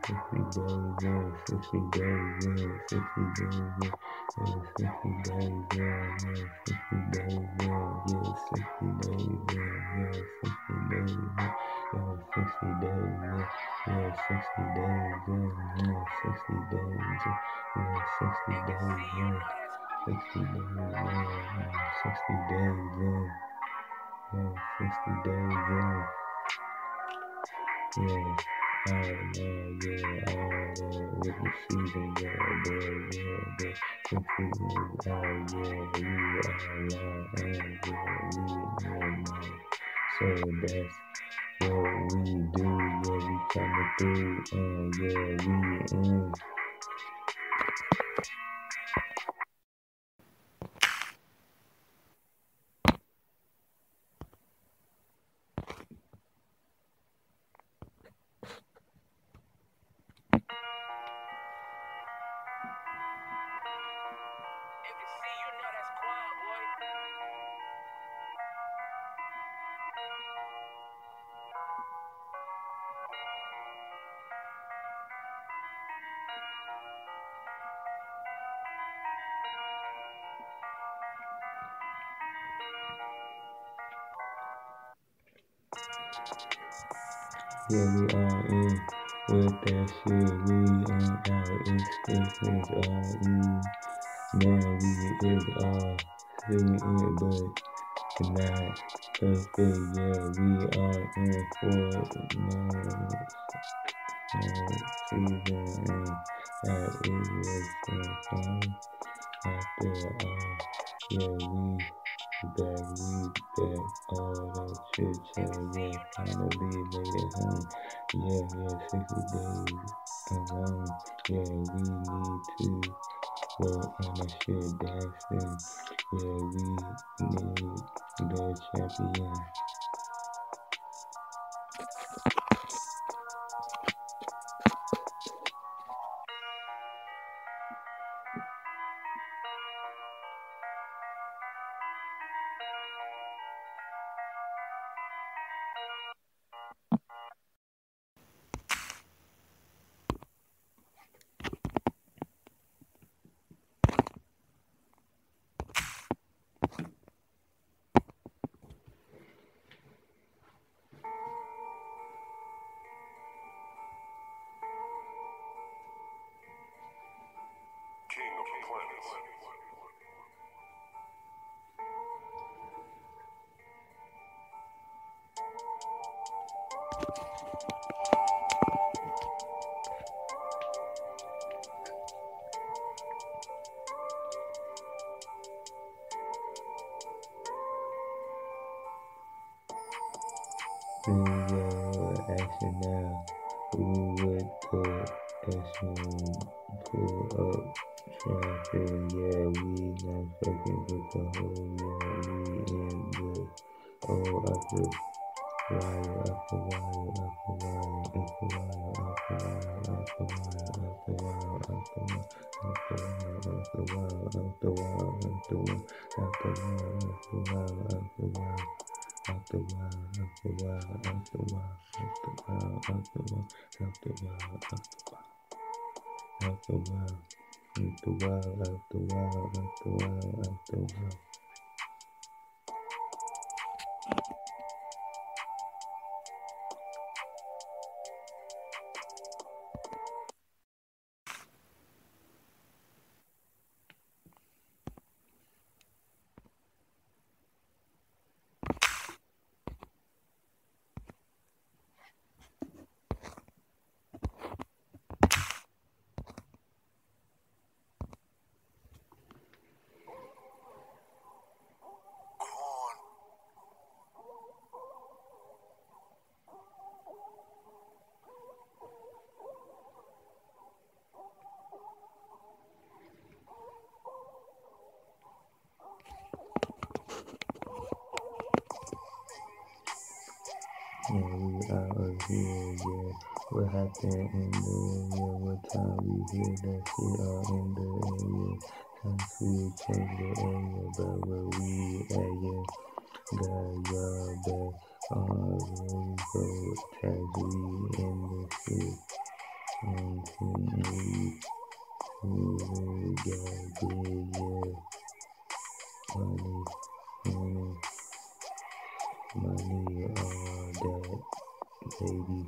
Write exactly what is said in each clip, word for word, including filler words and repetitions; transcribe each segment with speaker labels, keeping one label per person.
Speaker 1: sixty days, yeah, sixty days, yeah, sixty days, yeah, yeah, sixty days, yeah, yeah, sixty days, yeah, yeah, sixty days, yeah, yeah, sixty days, yeah, yeah, sixty days, yeah, yeah, sixty days, yeah, yeah, sixty days, yeah, yeah, sixty days, yeah, sixty days, yeah, sixty days, yeah, yeah, sixty days, yeah. Yeah, alright, man, yeah, alright, uh, with the season, yeah, boy, yeah, the completely, alright, yeah, we are live, and yeah, we, yeah, man. So that's what we do, yeah, we coming through, and yeah, we in. Yeah, we all in with that shit. We ain't out. It's it's it's all you. Now we is all singing it, but not perfect. Yeah, we are in for it now. Season and that it was some fun after all. Yeah, we back, we back, all that chit chat, yeah, finally made it home. Yeah, yeah, sixty days alone. Yeah, we need to work on the shit dancing. Yeah, we need the champion. See your action now. Who with the action pull up traffic? Yeah, we not fucking with the whole. Yeah, we in the oh upper wire, upper wire, upper wire, upper wire, upper wire, upper wire, upper wire, upper wire, upper wire, upper wire, upper wire, upper wire, upper wire, upper wire, upper wire. Out the wild, out the wild, out the wild, out the wild, out the wild, out the wild, out the wild, out the wild, out the wild, out the wild, out the wild. Yeah, we out of here, yeah. What happened in the area? What time we hear that shit all in the area? Time to change the area, but where we at, yeah. Got y'all back on ready for tags, we in the shit. And we, we got big, yeah. Money, money, money, all that, baby.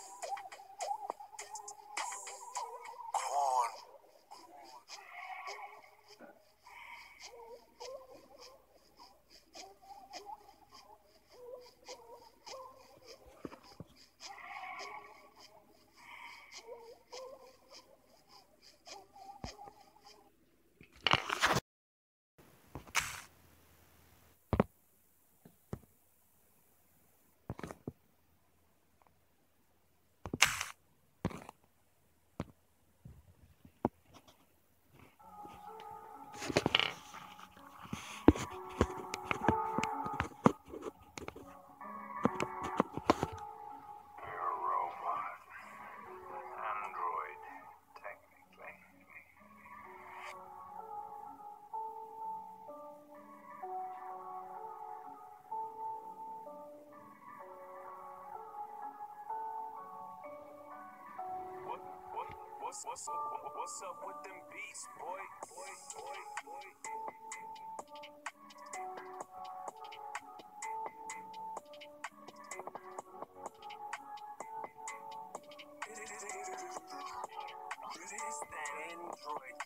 Speaker 2: What's, what's up with them beats, boy? Boy, boy, boy. It is that Android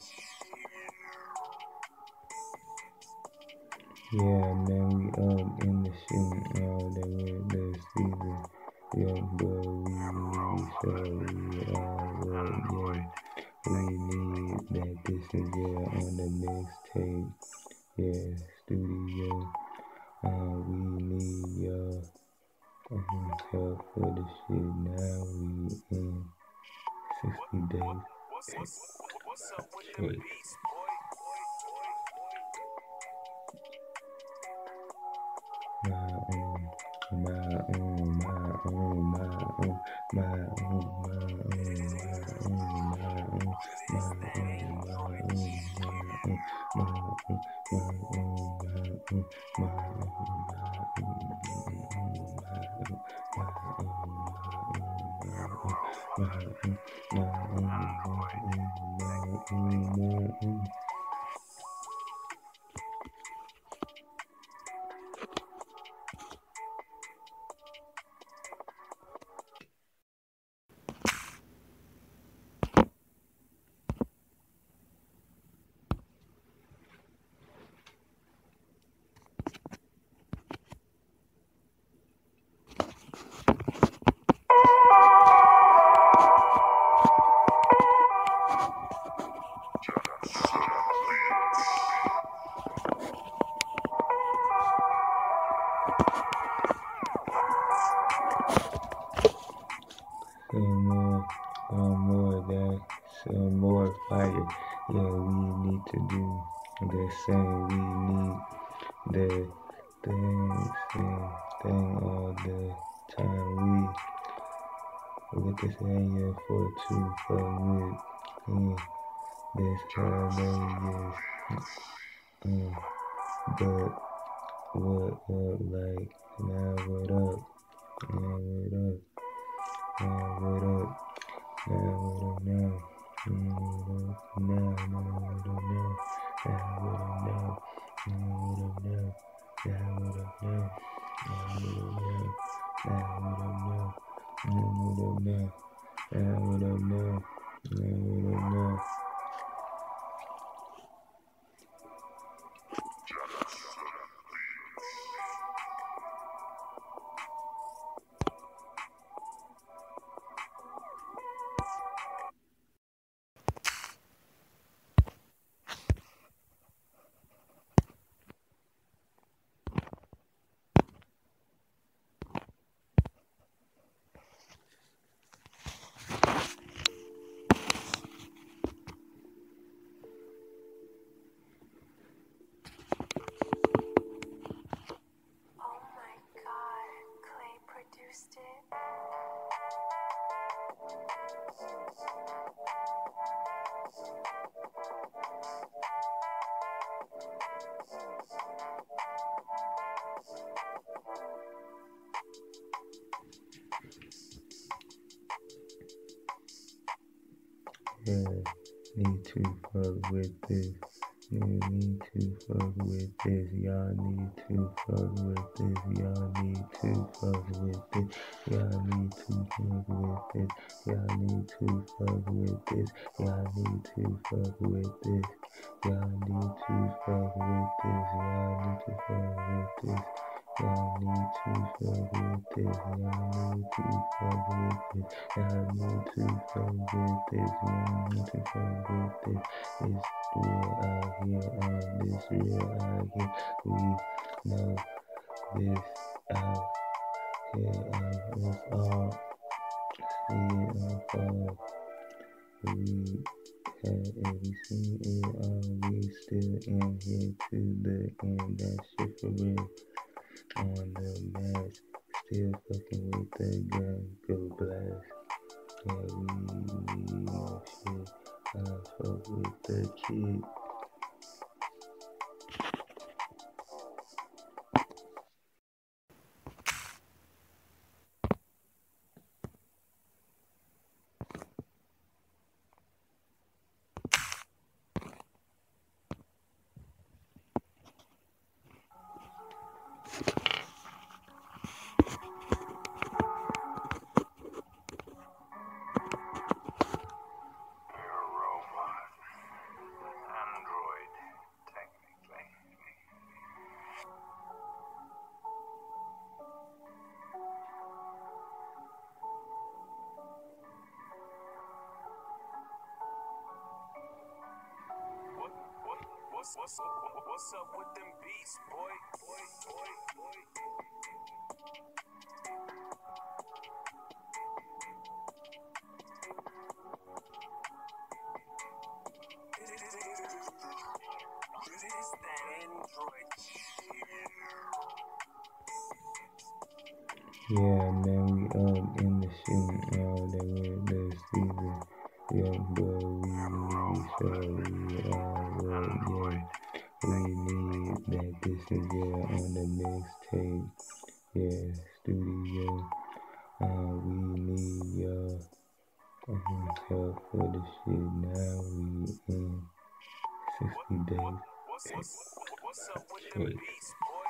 Speaker 1: Yeah, man, we up in the shit all the way this season. Yeah, but we need so we are what, yeah. We need that this is yeah on the mixtape. Yeah, studio. Uh, we need your um, help for the shit now. We in sixty days.
Speaker 2: What's, what's, what's up with
Speaker 1: Shit.
Speaker 2: them beats, boy? Boy, boy, boy.
Speaker 1: My own, my own, my own, my own, my own, my own, my own, my own, my own, my own, my own, my own, my own. Some more, um, more of that, some more fire. Yeah, we need to do the same. We need the thing, same thing all the time. We with this area for two, for with yeah, this holiday is, um, but what up, like, now what up, now what up, now what up. Now what up now? Now what up now? Now what up now? Now what up now? Now what up now? Now what up now? Now what up now? Now what up now? Now what up now? Now what up now? Now what up now? yeah, need to fuck with this. You need to fuck with this. Y'all need to fuck with this. Y'all need to fuck with this. Y'all need to fuck with this. Y'all need to fuck with this. Y'all need to fuck with this. Y'all need to fuck with this. Y'all need to fuck with this. Y'all need to fuck with this. Y'all need to fuck with this. Y'all need to fuck with this. Y'all need to fuck with this. It's real out here. All this real out here. We know this out here. And it's all we all we had everything it all. We still in here to the end. That shit for real. On the mask, still fucking with the gun, go blast. Yeah, we, we know shit. I fuck with the kid.
Speaker 2: What's, what's, what's up with them beats, boy? Boy, boy, boy. It is that Android shit.
Speaker 1: Yeah, man, we up in the shooting all the way this season. Yeah, boy, we need so we all up, yeah. We need that this is yeah on the mixtape. Yeah, studio. Uh, we need y'all um, help for the shit. Now we in sixty days.
Speaker 2: What's, what's, what's up with them beats, boy?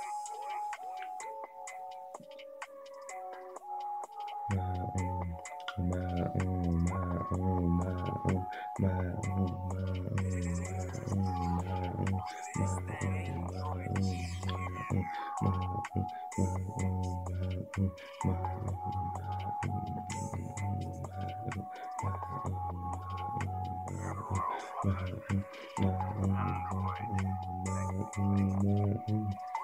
Speaker 1: My own, my own, my own, my own, my own, my own, my own, my own, my own, my own, my own, my own.